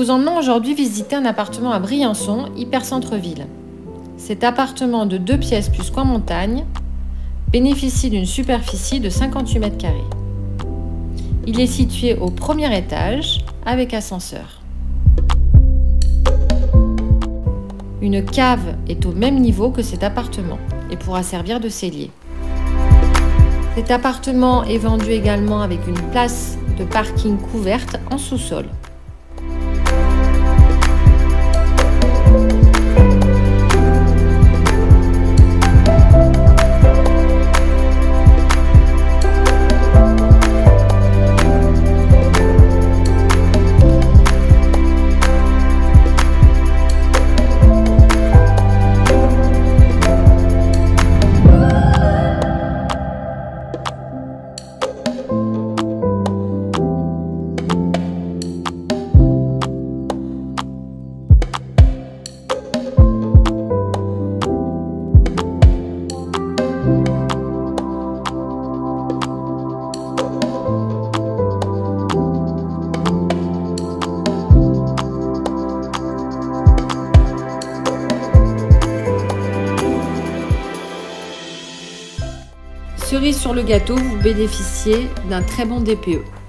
vous emmenons aujourd'hui visiter un appartement à Briançon, hyper centre-ville. Cet appartement de 2 pièces plus coin montagne bénéficie d'une superficie de 58 mètres carrés. Il est situé au premier étage avec ascenseur. Une cave est au même niveau que cet appartement et pourra servir de cellier. Cet appartement est vendu également avec une place de parking couverte en sous-sol. Cerise sur le gâteau, vous bénéficiez d'un très bon DPE.